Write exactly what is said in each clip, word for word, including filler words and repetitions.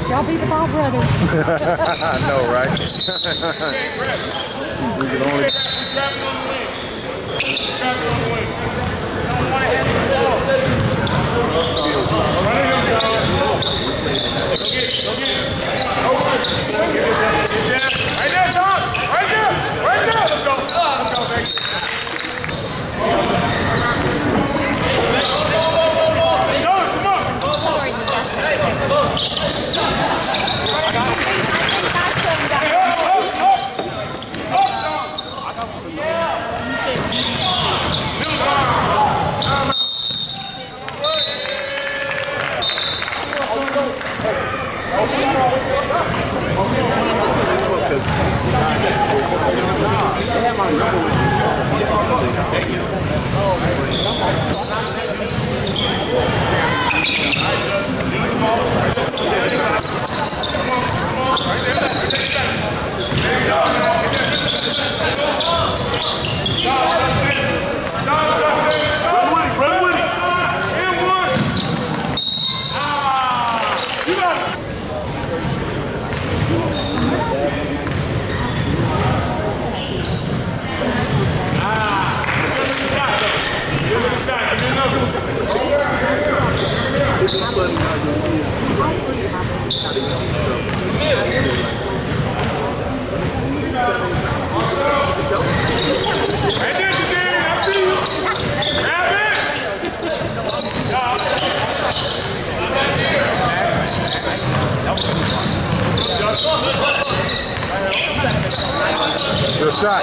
Y'all be the Ball brothers. I know, right? We can only. Trapping on the wing. Trapping on the wing. Don't want to have it slow. Run him down. Go get it. Go get it. Right there, Tom. Right there. Right there. Let's go. Let's go, baby. It's your shot.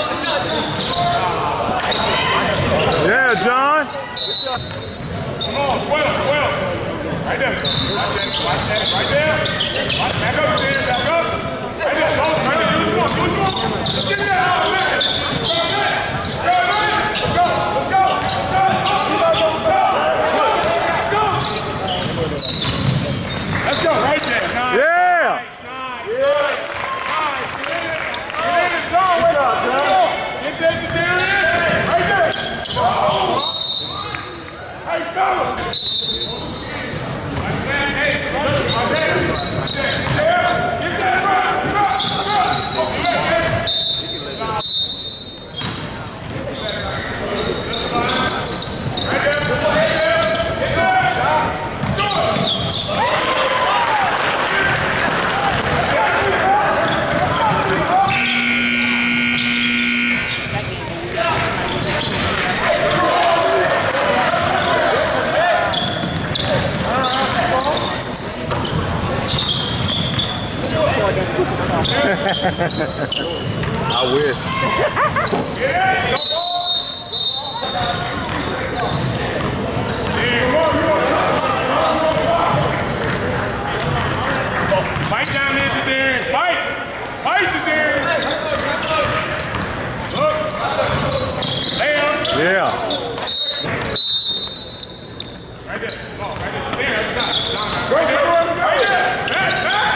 Yeah, John. Come on, twelve, twelve. Right there. Right there. Right there. Right there. Right, back up, man. Back up. Right there. Go. Right there. Do what you want. Do what you want. Let's get that out, man. Let's go, man. Let's go. Let's go. Let's go. Let's go. Right there. Nice. Yeah. Nice. Nice. Yeah. Nice. Get in it. Get in it. Go. Wait. Go. Get that to Darius. Right there. Hey, fellas. I wish. Fight down there to Darren. Fight. Fight to Darren. Look. Lay up. Yeah. Right there. Come on. Right there. There. Right there. Right there. Back. Back.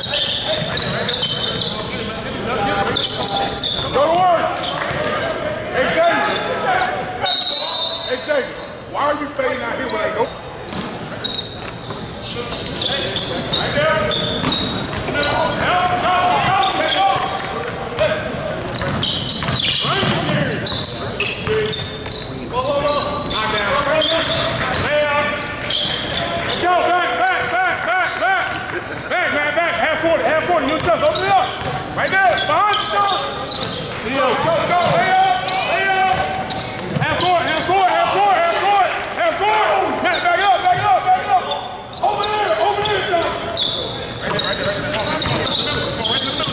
Go to work. Hey, Xavier. Hey, Xavier. Why are you fading out here when I go? Right there. Help, help, help, take off. Run here. Go, go, go. Knock down. Lay up. Let's go. Back, back, back, back, back. Back, man, back. Half court, half court. New stuff. Open it up. Right there. Behind the stuff. Go, go, go. Lay up. Lay up. Half court, half court, half court, half court. Half court. Back, back up, back up, back up. Over there, over there, John. Right there, right there, right there. Come on, come on. Let's go, right to the middle.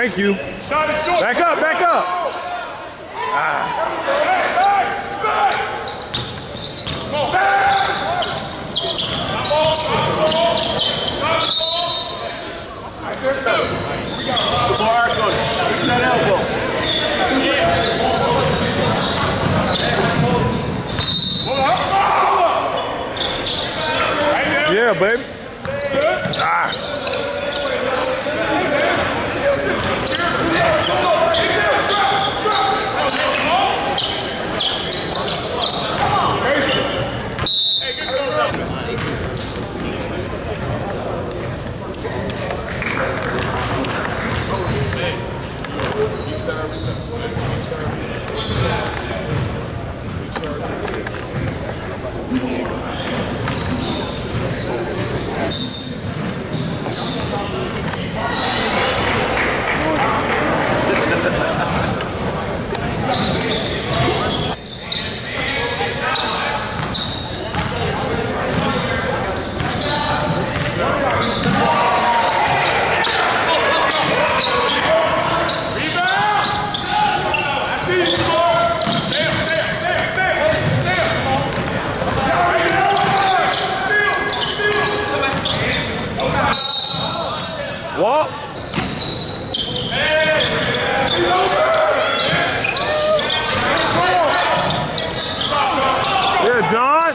Thank you. Shot is short. Back up, back up. Back, back, back. Come on, back. Come on, come on. Come on. Right there, go. We got some hard going. Get that elbow. Yeah, baby. Ah. Walk. Yeah, John.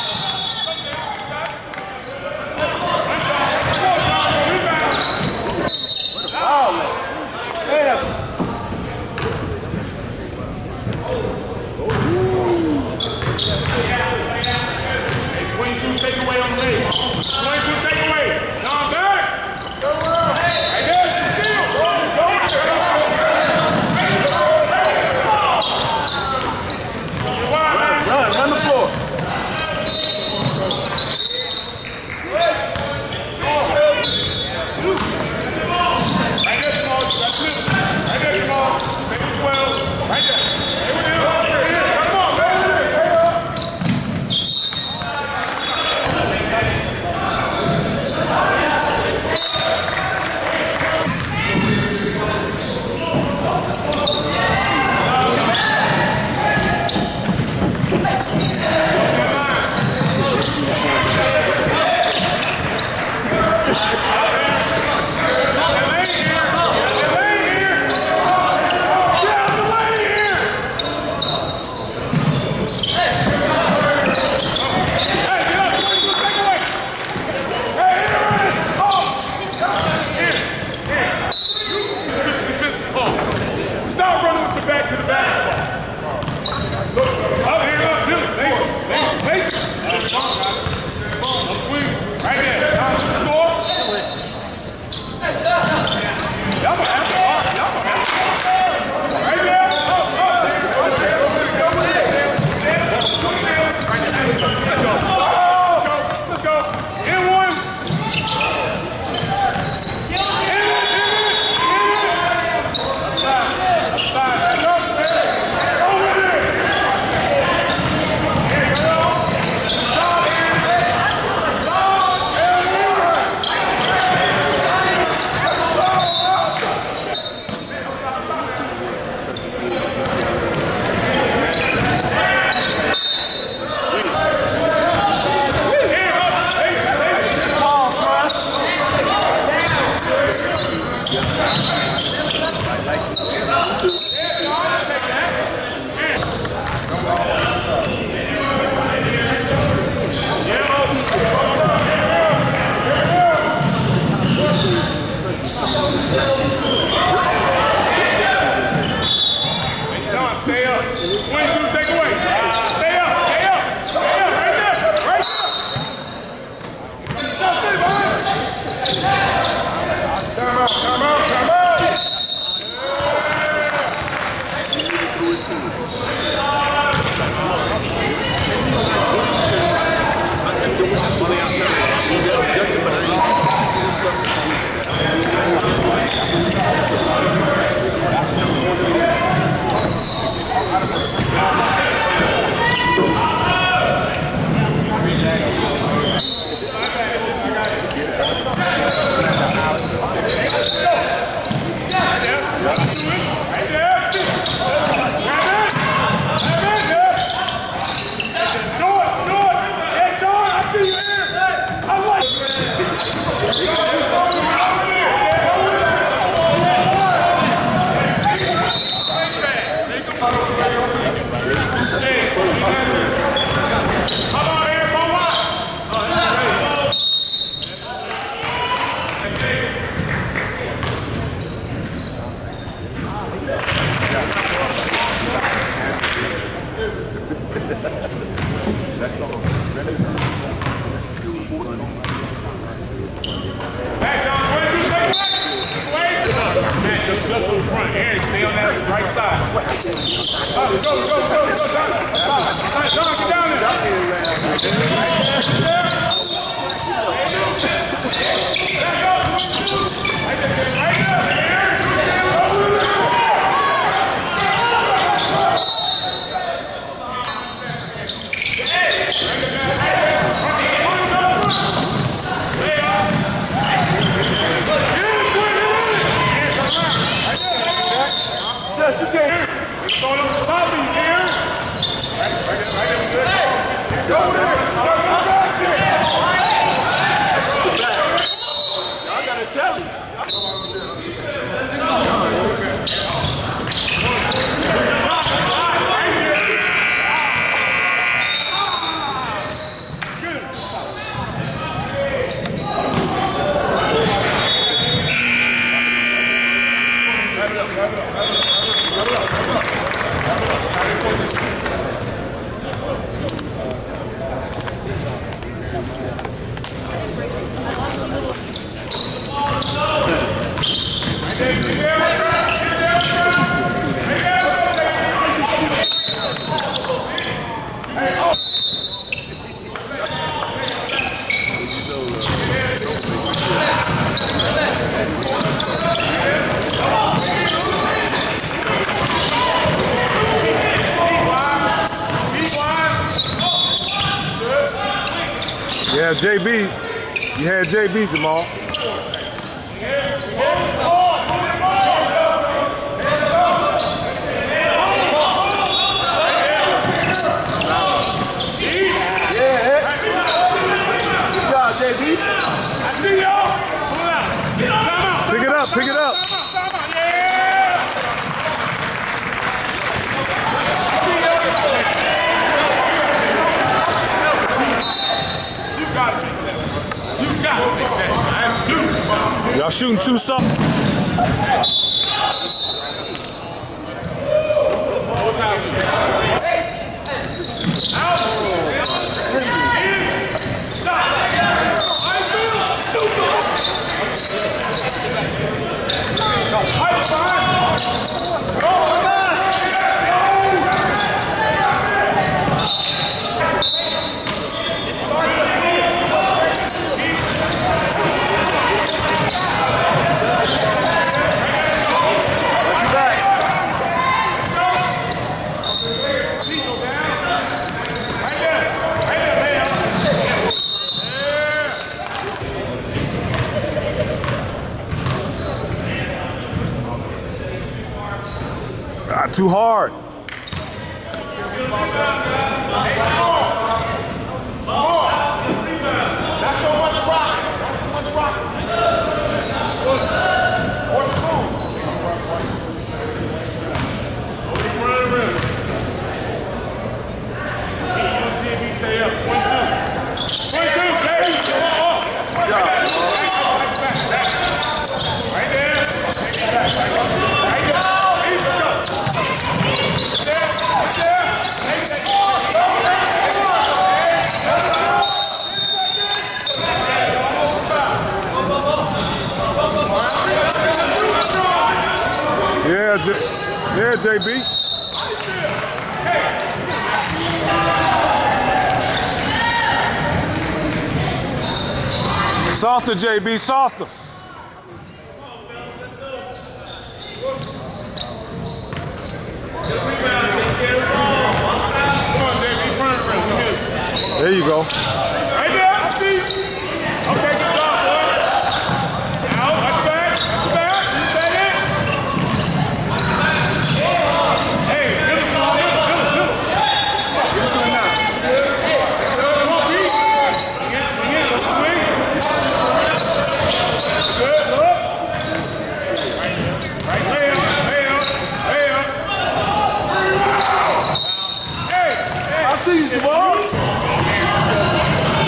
twenty-two take away on the lead. twenty-two take away. John back. Right there. Steal. Run, run the floor. Right there, Jamal. That's it. Right there, Jamal. Take it twelve. Right there. Here we go. Come on, baby. Go, go, go, go, go, John. John, get down Just you can't. It's all up the top of you, man. Right, right, right, right, good. Go there. Go to the basket. Y'all gotta tell him. Yeah, J B. You had J B, Jamal. J B. I see y'all. Pull it out. Time out. Pick it up, pick it up. Time out, time out. Yeah. I see y'all. You got to make that. You got to make that shot. That's new. Y'all shooting too soft. What's happening? Out. Not too hard. That's so much rock. That's so much rock. Or spoon. Over the front of the rim. U T V stay up. twenty-two. twenty-two, baby. Come on. Right there. Right there. Right there. Yeah, J yeah, J B. Softer, J B, softer. There you go. Right there, I see you. Okay, good job, boy. Out, watch your back, watch your back. You stay in. Hey, give it to him, give it, give it, give it. Give it to him now. Good, come on, beat. Again, again, let's swing. Good, look. Right, right, lay up, lay up, lay up. Hey, hey. I see you, Jamal.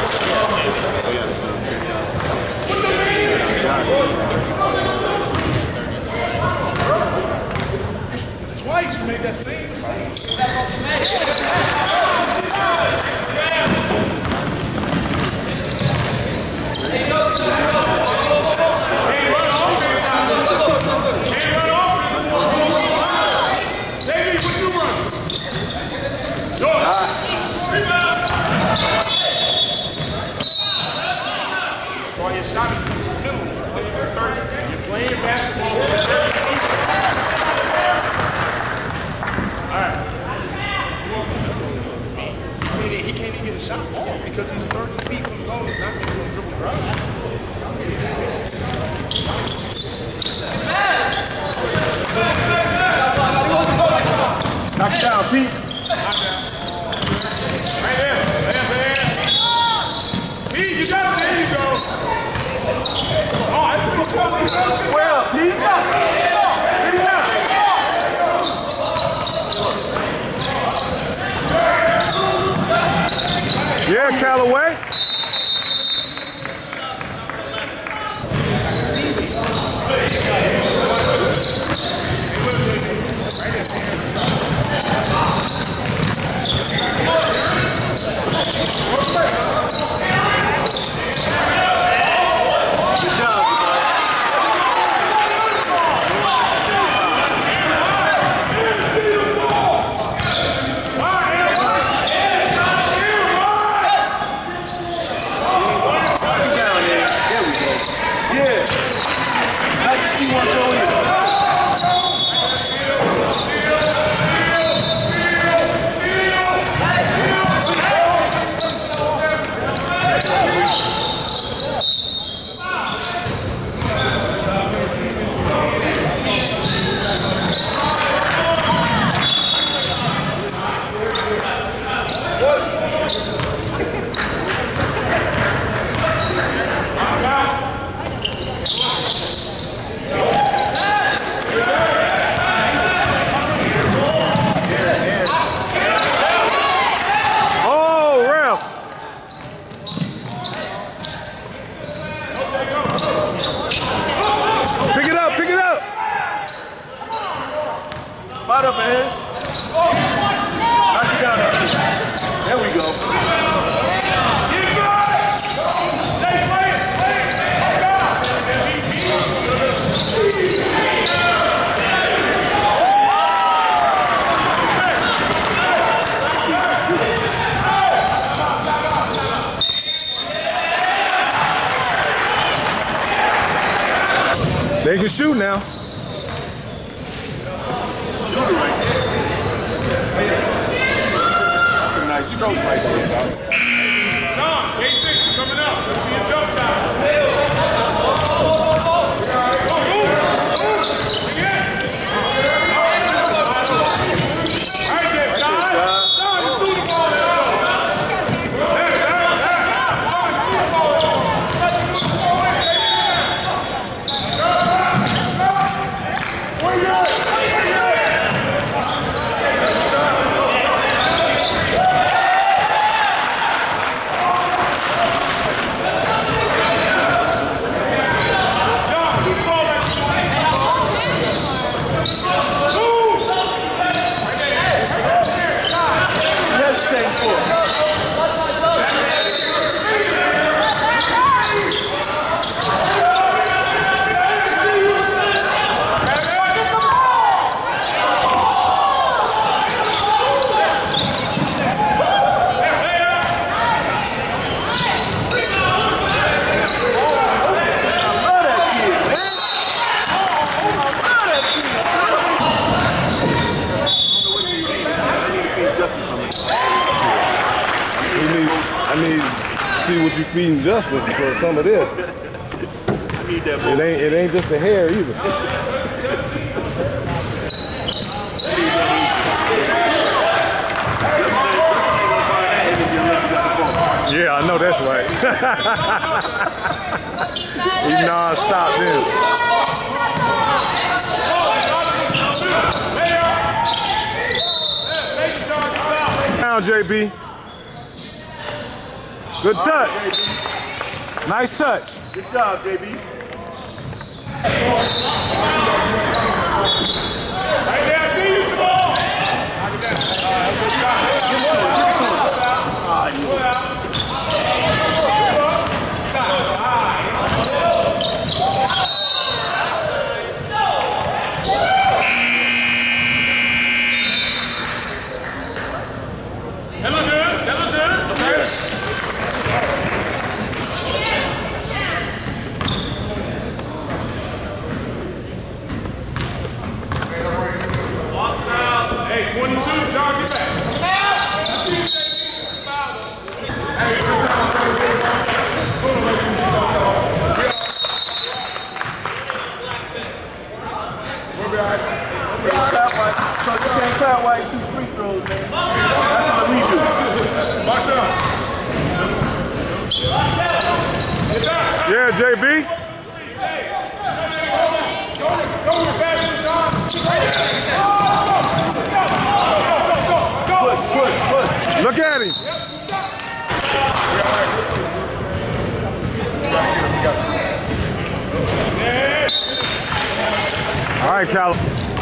Twice you made that same shot off because he's thirty feet from the goal and not making a dribble drive. Knock it down, Pete. Right there. There, there. Pete, you got it. There you go. Oh, that's a good call. Well, Pete. Yeah, Callaway. Spot up ahead. Knock it down. There we go. They can shoot now. Shooter right there. That's a nice stroke right there, guys. John, basic, coming up. Let's see your jump shot. Right there, John. John, you threw the ball there. I need to see what you feeding Justin for some of this. I need that ball. It ain't it ain't just the hair either. Yeah, I know that's right. He non-stop then. Down, J B. Good All touch. right, J B. Nice touch. Good job, J B. Right there, I see you, Jamal. That look good. That look good. Okay. Hey, twenty-two, John, get back. So you can't crowd while you shoot free throws, man. That's what we do. Box up. Yeah, J B. Push, push, push. Look at him. All right, Cal.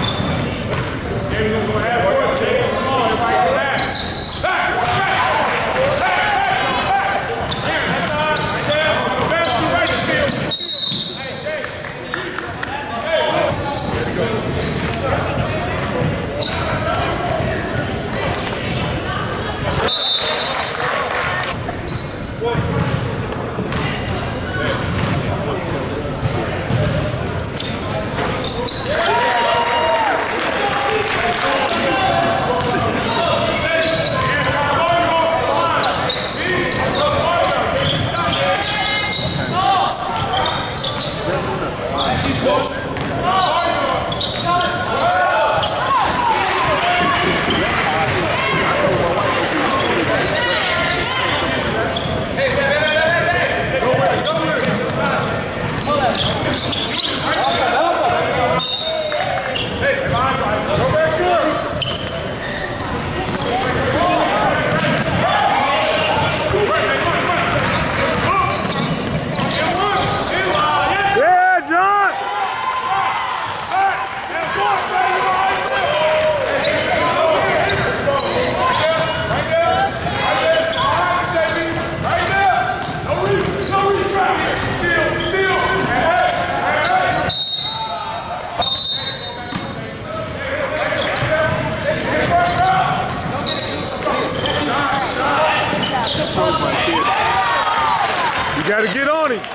You gotta get on him.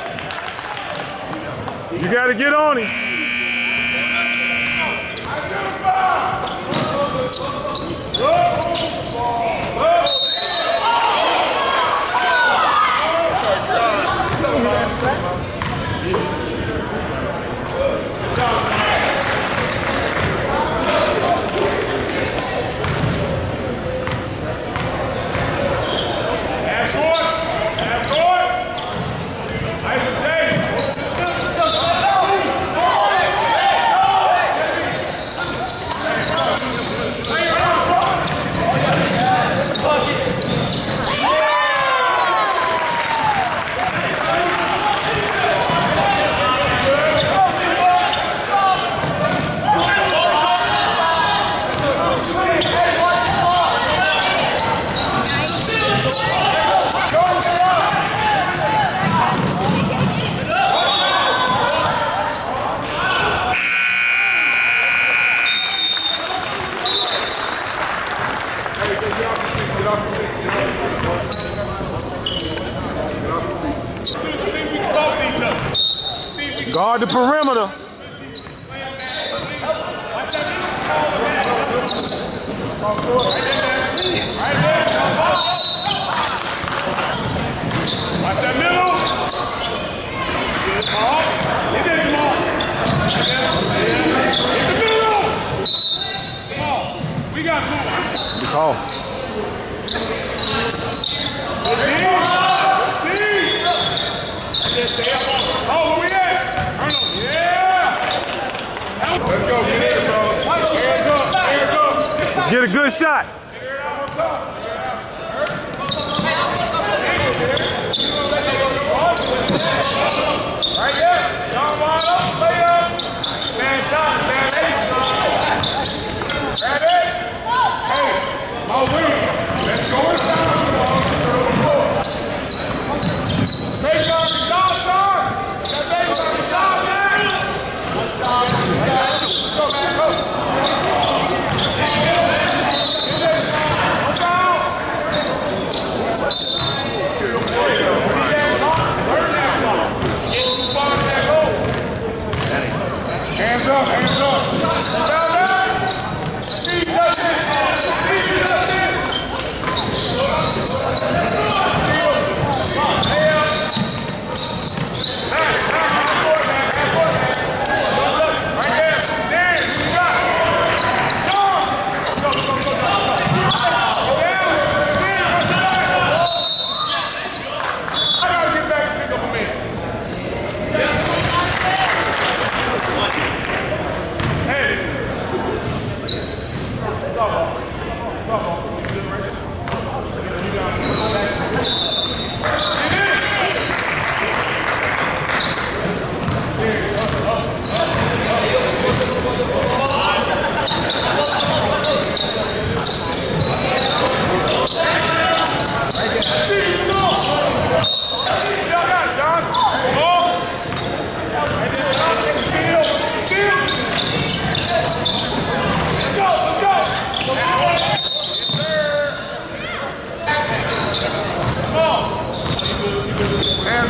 You gotta get on him. Guard the perimeter. Watch that middle. Jamal. Hit that, Jamal. Hit the middle. Jamal, we got to move. Good call. Good D. Good D. Oh, where we at? Arnold. Yeah. Let's go. Get in, bro. Hands up. Hands up. Let's get a good shot. Figure it out on top.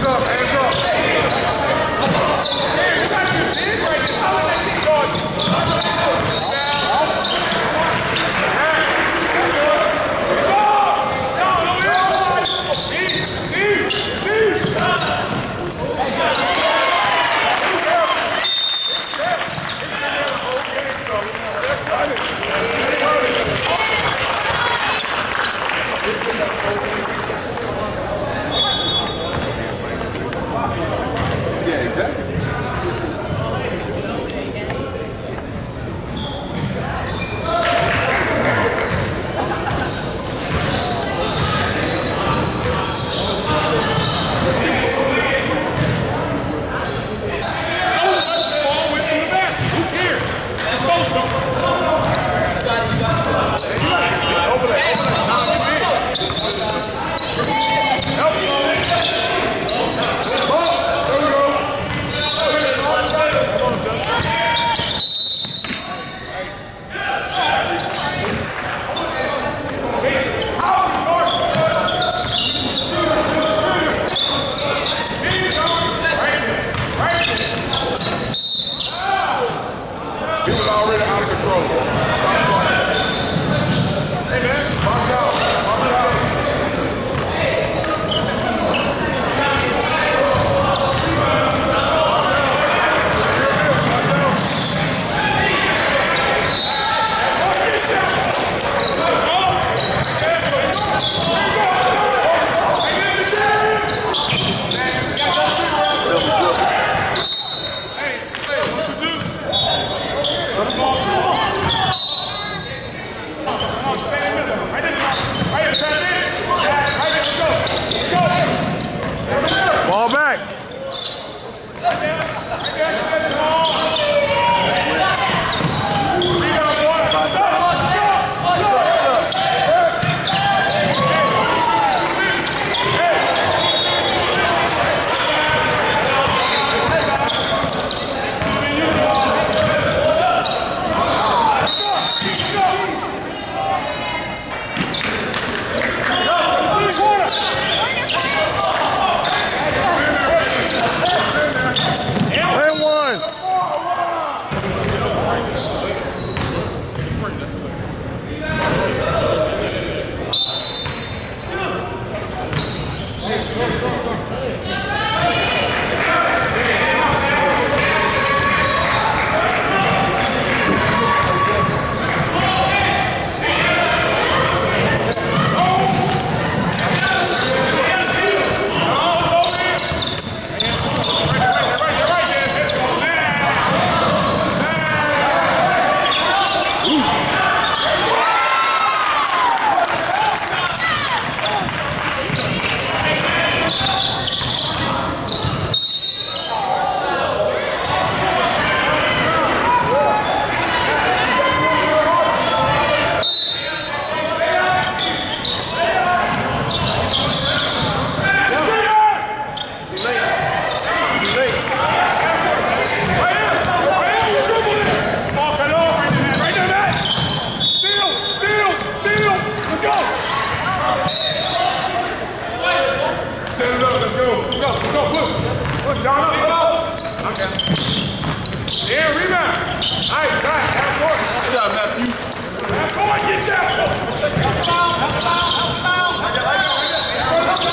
Yeah, rebound. Nice, nice. Half court. Good job, Matthew. Half court, get down. Help him out, help him out, help him out. I got, I got, I got.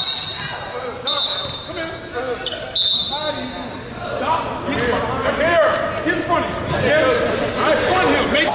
Come in. I'm tired of you. Stop. Get in there. Get in front of him. Get in. All right, front him. Make.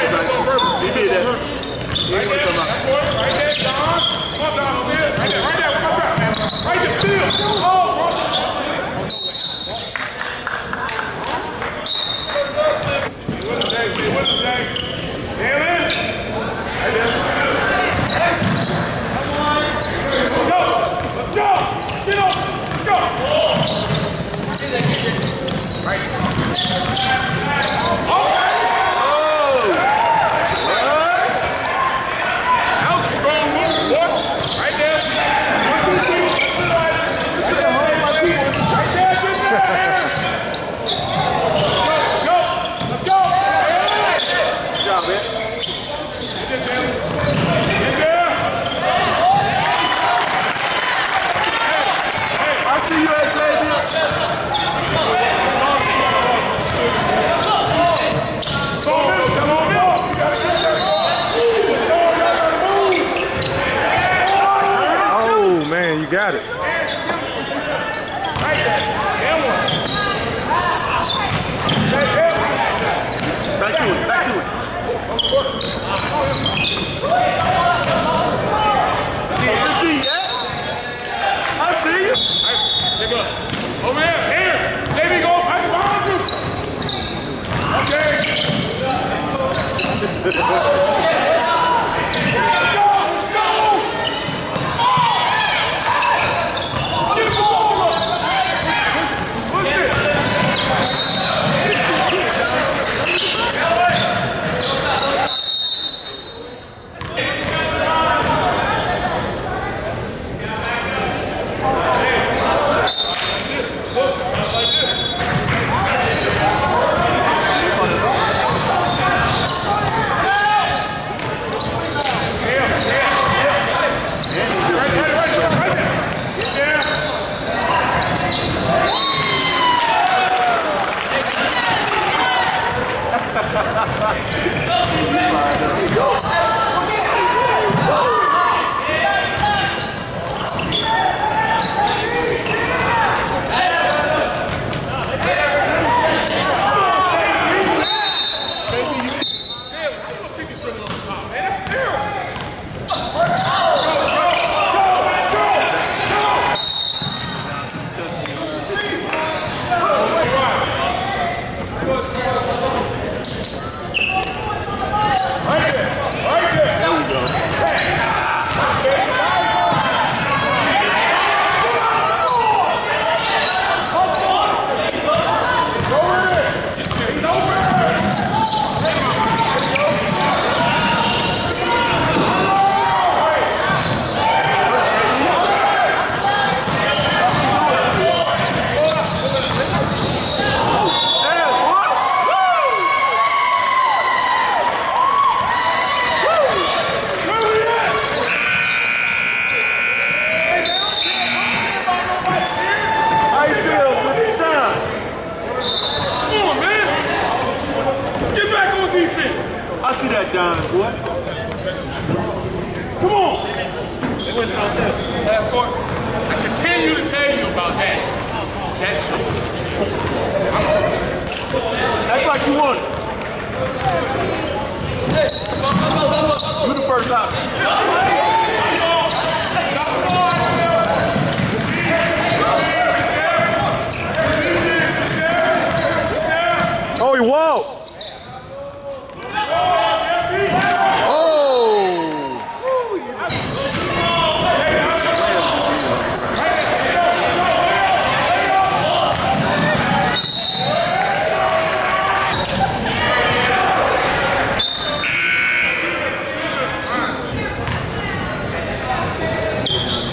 He did that. He Right didn't there, want to come out. right there, Don. Come on, Don, over there. Right there, right there. One more time, man. Right there, still. Oh, bro. What's the Jay? What's the Jay? Nail in. Right there. Let's go. Let's go. Get up. Let's go. Right. Okay. Got it. Back to it, back to it. I see you. Pick up. Over there, here. There we go. Right behind you. Okay. Don, boy. Come on. They went to the hotel. Half court. I continue to tell you about that. That's your interest. I'm going to tell you. Act like you want it. You the first out. Oh, he walked. Yeah.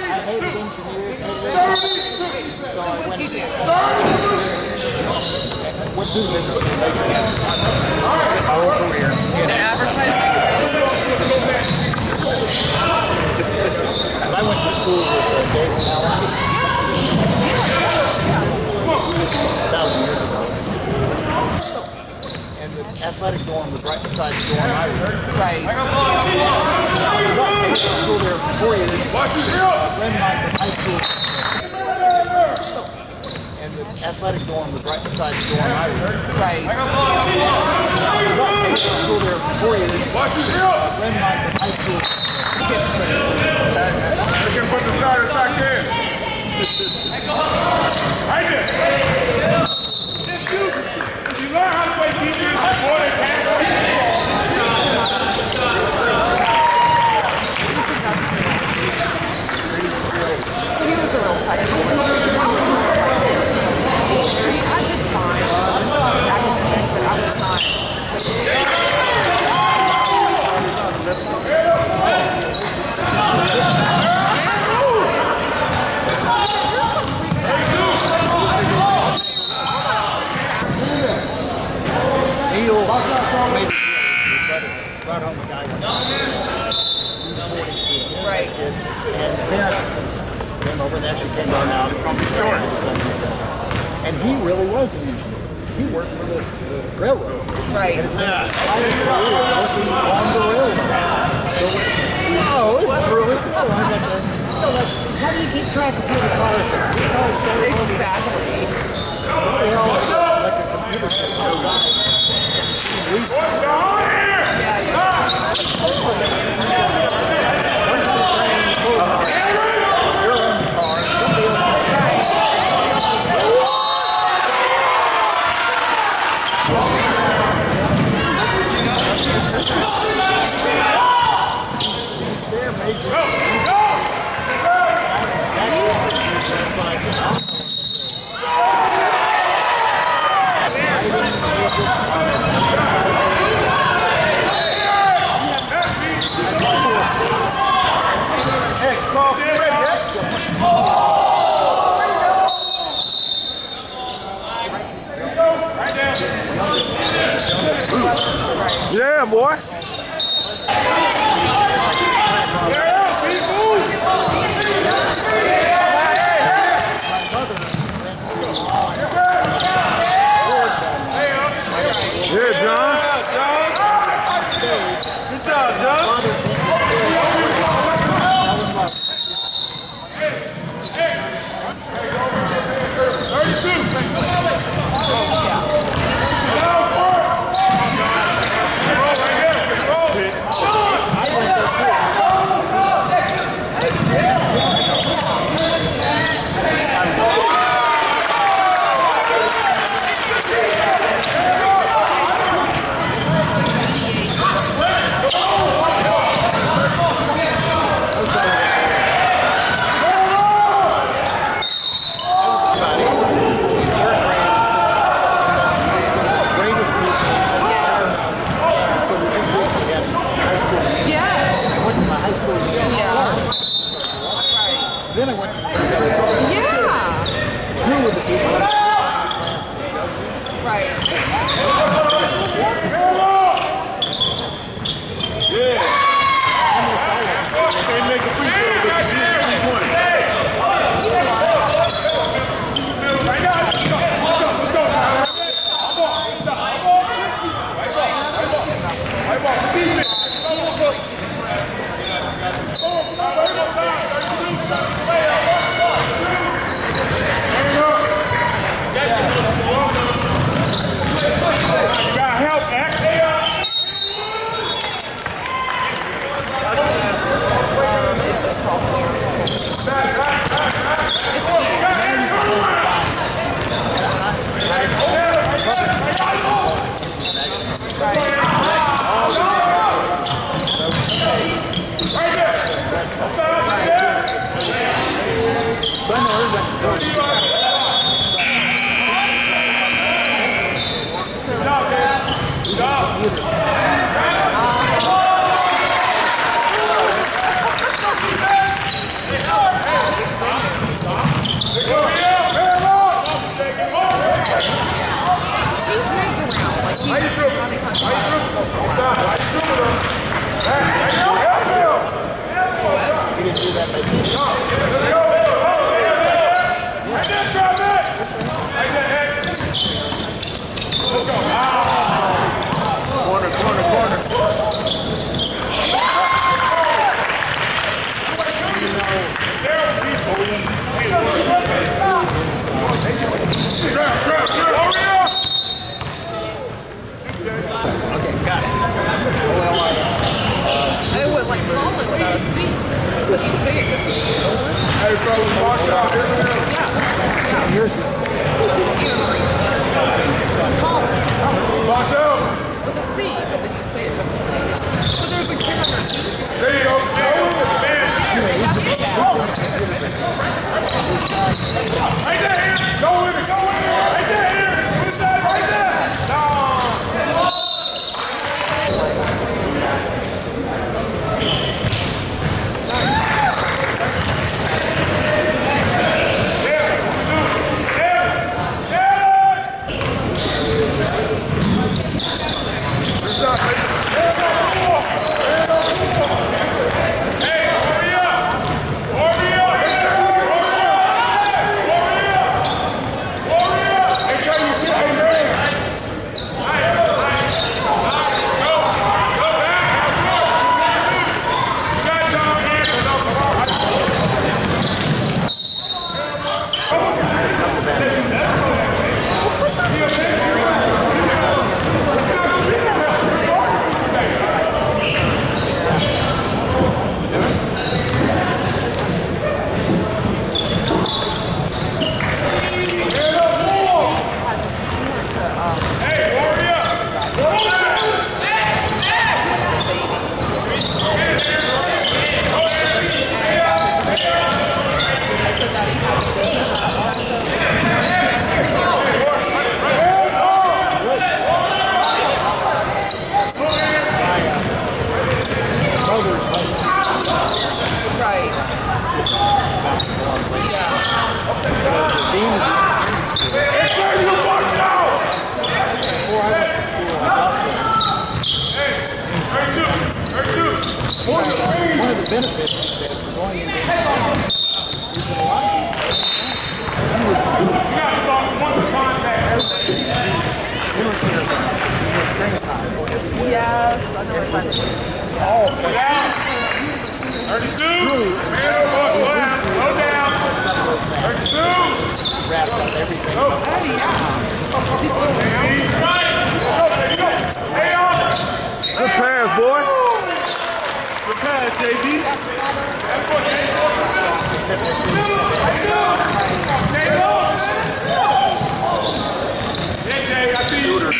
hated engineers, hated everything. So I went to what do business can make my whole career. In advertising? I went to school with uh, David Allen a thousand years ago. And the athletic dorm was right beside the dorm I was in. Right. I went to school there for four years. Watch his heel! Then my high school. And the athletic dorm was right beside the dorm I was in. Right. I went to school there for four years. Watch his heel! Then my high school. They can put the starters back in. Right there. If you, if you learn how to play defense before they pass on you, He was a real tight end. I did fine. Back in the day, but I was not. Neil made brought home a guy one time. He was a boarding student, Right. kid, and his parents came over and actually came to our house and he really was an engineer. He worked for the, the railroad. Right. And his I was working on the railroad. So, no, it's really cool. I got to, you know, like, how do you keep track of where the cars are? The cars start over. Exactly. What the hell is that? Like a computer sitting outside. what's on here? Yeah, yeah. You're in the car. Somebody else. X, call for ready, X. Yeah, boy. Yeah, John. Good job, John. Then I went to Yeah. two of the people. Right. Yeah. They make a free throw, but you need three points. You got help, X. It's a sophomore. Stop. Corner, corner, corner. Trap, trap, trap. Okay, got it. I would like calling without a C. So you say it just Hey, fellas, watch out. yeah. Yours is Watch out. With a C, but then you say it differently. So there's a camera. There you go. Right there, Aaron. Go with it, go with it. Right there, Aaron. Good side, right there. No. Right. one of the benefits he said for going into is that a lot of people You got to start with one to contact. we don't care about your screen time. Yes, I know exactly. Oh, thirty-two. Slow down. thirty-two. wrapped up everything. Oh, yeah. Is he still around? He's right. Hey, on. Good pass, boy. Good pass, J B. That's what they Yeah, Jay, I see you.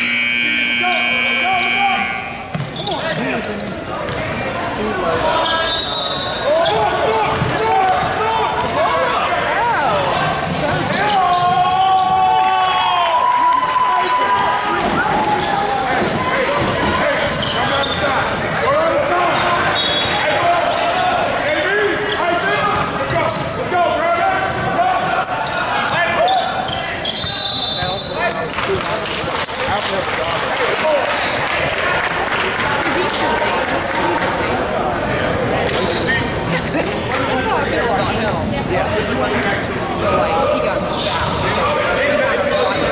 That's how I feel about him. Yes. Like, he got knocked out.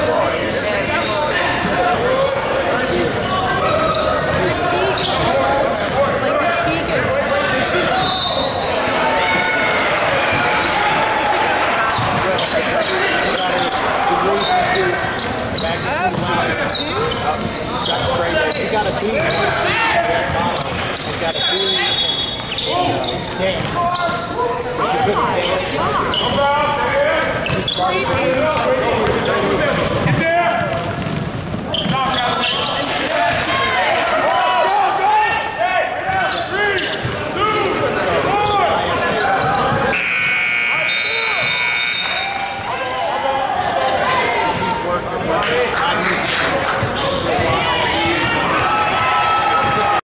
You got to do you got to do dance. It's a good dance. As far as